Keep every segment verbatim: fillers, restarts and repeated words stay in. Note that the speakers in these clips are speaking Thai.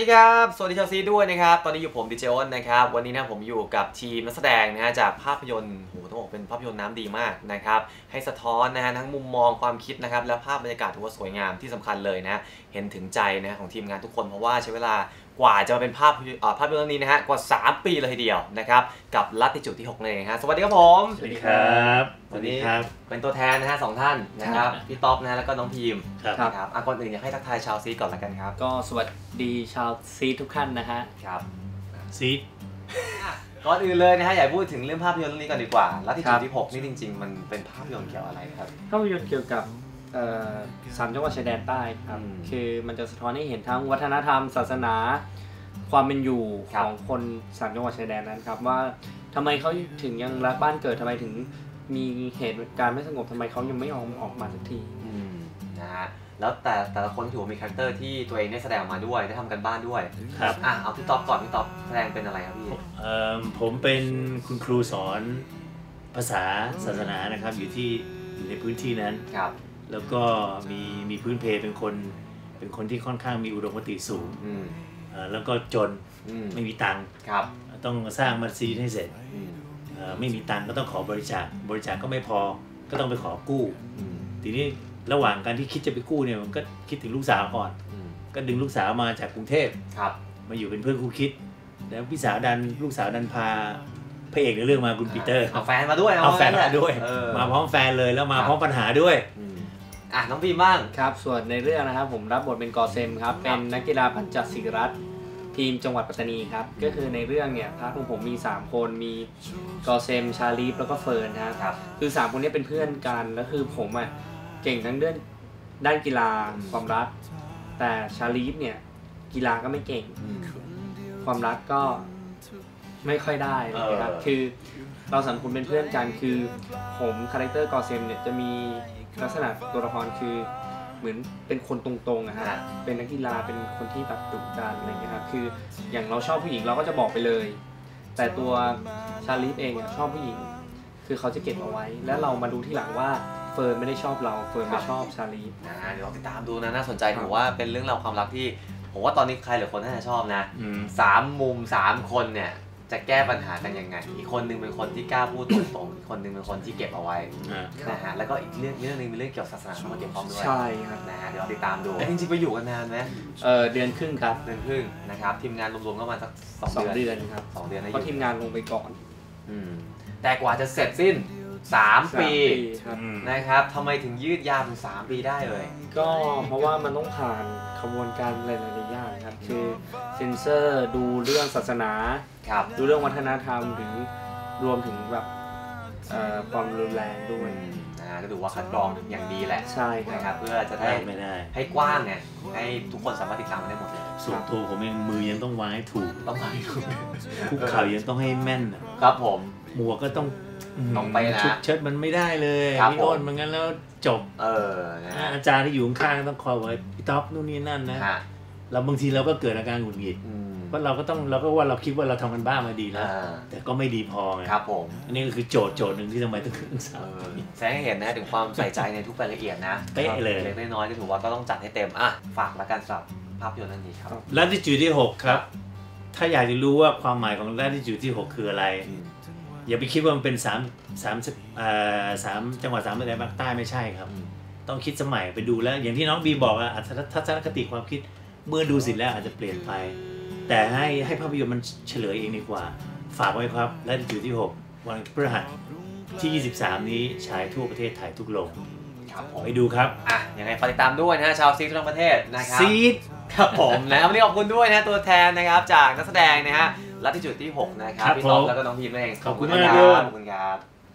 ครับสวัสดีชาวซีด้วยนะครับตอนนี้อยู่ผมดิเจอ้นนะครับวันนี้นะผมอยู่กับทีมนักแสดงนะฮะจากภาพยนตร์โหต้องบอกเป็นภาพยนตร์น้ำดีมากนะครับให้สะท้อนนะฮะทั้งมุมมองความคิดนะครับและภาพบรรยากาศถือว่าสวยงามที่สำคัญเลยนะเห็นถึงใจนะของทีมงานทุกคนเพราะว่าใช้เวลากว่าจะมาเป็นภาพภาพยนตร์นี้นะฮะกว่าสามปีเลยทีเดียวนะครับกับลัทธิจุดที่หกนั่นเองฮะสวัสดีครับผมสวัสดีครับวันนี้เป็นตัวแทนนะฮะสองท่านนะครับพี่ต๊อบนะแล้วก็น้องพีมครับอ่ะก่อนอื่นอยากให้ทักทายชาวซีก่อนละกันครับก็สวัสดีชาวซีทุกท่านนะฮะครับซีก่อนอื่นเลยนะฮะอยากพูดถึงเรื่องภาพยนตร์เรื่องนี้ก่อนดีกว่าลัทธิจุดที่หกนี่จริงๆมันเป็นภาพยนตร์เกี่ยวอะไรครับภาพยนตร์เกี่ยวกับสามจังหวัดชายแดนใต้ครับคือมันจะสะท้อนให้เห็นทั้งวัฒนธรรมศาสนาความเป็นอยู่ของคนสามจังหวัดชายแดนนั้นครับว่าทำไมเขาถึงยังรักบ้านเกิดทำไมถึงมีเหตุการณ์ไม่สงบทำไมเขายังไม่ออกออกมาสักทีนะฮะแล้วแต่แต่ละคนถือว่ามีคาแรคเตอร์ที่ตัวเองได้แสดงมาด้วยได้ทำกันบ้านด้วยครับอ่ะเอาพี่ต๊อบก่อนพี่ต๊อบแสดงเป็นอะไรครับพี่เอ่อผมเป็นคุณครูสอนภาษาศาสนานะครับอยู่ที่อยู่ในพื้นที่นั้นครับแล้วก็มีมีพื้นเพเป็นคนเป็นคนที่ค่อนข้างมีอุดมคติสูงแล้วก็จนไม่มีตังค์ต้องสร้างมัสยิดให้เสร็จไม่มีตังค์ก็ต้องขอบริจาคบริจาคก็ไม่พอก็ต้องไปขอกู้ทีนี้ระหว่างการที่คิดจะไปกู้เนี่ยมันก็คิดถึงลูกสาวก่อนก็ดึงลูกสาวมาจากกรุงเทพมาอยู่เป็นเพื่อนคู่คิดแล้วพี่สาวดันลูกสาวดันพาพระเอกในเรื่องมาคุณปีเตอร์เอาแฟนมาด้วยเอาแฟนมาด้วยมาพร้อมแฟนเลยแล้วมาพร้อมปัญหาด้วยอ่ะน้องพีบ้างครับส่วนในเรื่องนะครับผมรับบทเป็นกอเซมครับเป็นนักกีฬาปัญจศิรัตน์ทีมจังหวัดปัตตานีครับก็คือในเรื่องเนี่ยพาร์ทของผมมีสามคนมีกอเซมชาลีฟแล้วก็เฟิร์นนะครับคือสามคนนี้เป็นเพื่อนกันแล้วคือผมอ่ะเก่งทั้งเรื่องด้านกีฬาความรักแต่ชาลีฟเนี่ยกีฬาก็ไม่เก่งความรักก็ไม่ค่อยได้นะครับคือเราสามคนเป็นเพื่อนกันคือผมคาแรคเตอร์กอเซมเนี่ยจะมีลักษณะตัวละครคือเหมือนเป็นคนตรงๆนะฮะเป็นนักกีฬาเป็นคนที่แบบดุดันอะไรเงี้ยครับคืออย่างเราชอบผู้หญิงเราก็จะบอกไปเลยแต่ตัวชาลีฟเองชอบผู้หญิงคือเขาจะเก็บเอาไว้แล้วเรามาดูที่หลังว่าเฟิร์นไม่ได้ชอบเราเฟิร์นไม่ชอบชาลีฟนะเดี๋ยวเราติดตามดูนะน่าสนใจถือว่าเป็นเรื่องราวความรักที่ผมว่าตอนนี้ใครหรือคนน่าจะชอบนะสามมุมสามคนเนี่ยจะแก้ปัญหากันยังไงอีกคนนึงเป็นคนที่กล้าพูดตรงๆอีกคนนึงเป็นคนที่เก็บเอาไว้นะฮะแล้วก็อีกเรื่องเรื่องนึงเป็นเรื่องเกี่ยวกับศาสนาเข้ามาเกี่ยวข้องด้วยใช่ครับนะฮะเดี๋ยวติดตามดูจริงๆไปอยู่กันนานไหมเออเดือนครึ่งครับเดือนครึ่งนะครับทีมงานรวมๆก็มาสักสองเดือนครับสองเดือนเพราะทีมงานลงไปก่อนแต่กว่าจะเสร็จสิ้นสามปีนะครับทำไมถึงยืดยาวถึงสามปีได้เลยก็เพราะว่ามันต้องผ่านขบวนการหลายๆอย่างครับคือเซ็นเซอร์ดูเรื่องศาสนาดูเรื่องวัฒนธรรมหรือรวมถึงแบบความรุนแรงด้วยนะก็ดูว่าคัดกรองอย่างดีแหละใช่นะครับเพื่อจะได้ให้กว้างเนี่ยให้ทุกคนสามารถติดตามได้หมดเลยส่วนตัวผมเองมือยังต้องวางให้ถูกต้องวางให้ถูกคุกเข่ายังต้องให้แม่นครับผมหมวกก็ต้องต้องไปนะชุดเชิ้ตมันไม่ได้เลยพี่อ้นมันงั้นแล้วจบเอออาจารย์ที่อยู่ข้างๆต้องคอยไว้พี่ท็อปนู่นนี่นั่นนะเราบางทีเราก็เกิดอาการหงุดหงิดเพราะเราก็ต้องเราก็ว่าเราคิดว่าเราทำกันบ้ามาดีแล้วแต่ก็ไม่ดีพอไงครับผมอันนี้ก็คือโจทย์โจทย์หนึ่งที่ทำไมต้องขึ้นสามแสดงให้เห็นนะถึงความใส่ใจในทุกรายละเอียดนะเป๊ะเลยเล็กน้อยก็ถือว่าก็ต้องจัดให้เต็มอ่ะฝากละกันสำหรับภาพยนตร์เรื่องนี้ครับลัทธิจุดที่หกครับถ้าอยากจะรู้ว่าความหมายของลัทธิจุดที่หกคืออะไรอย่าไปคิดว่ามันเป็นสามสามอ่าสามจังหวัดสามจังหวัดภาคใต้ไม่ใช่ครับต้องคิดสมัยไปดูแล้วอย่างที่น้องบีบอกอะทัศนคติความคิดเมื่อดูเสร็จแล้วอาจจะเปลี่ยนไปแต่ให้ให้ภาพยนตร์มันเฉลยเองดีกว่าฝากไว้ครับและจุดที่หกวันพฤหัสที่ยี่สิบสามนี้ฉายทั่วประเทศไทยทุกโรงไปดูครับอ่ะยังไงฝากติดตามด้วยนะฮะชาวซีทั่วประเทศนะครับซีดครับผมนะวันนี้ขอบคุณด้วยนะตัวแทนนะครับจากนักแสดงนะฮะลัทธิจุดที่หกนะครับพี่ต๊อบแล้วก็น้องพีมเองขอบคุณมากครับขอบคุณครับ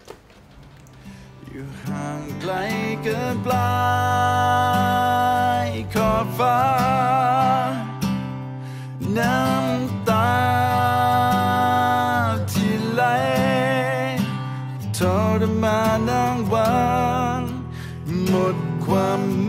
อยู่ห่างไกลเกินปลายขอบฟ้าน้ำตาที่ไหลทรมานนางวันหมดความ